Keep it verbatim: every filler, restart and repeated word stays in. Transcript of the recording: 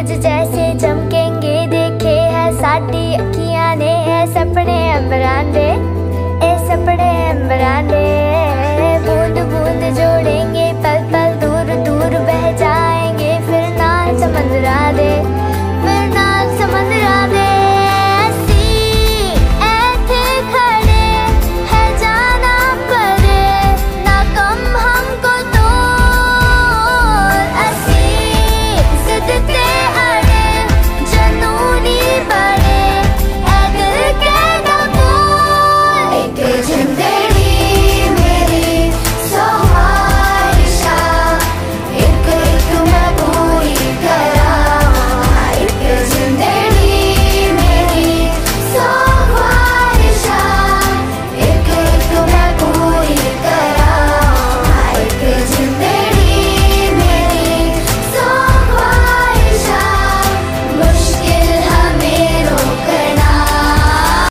सूरज जैसे चमकेंगे देखे है साडी अखियां ने, है सपने अंबरां दे, ए सपने अंबरां दे। बूंद बूंद जोड़ेंगे पल पल दूर दूर बह जाएंगे फिर ना समंदरा दे।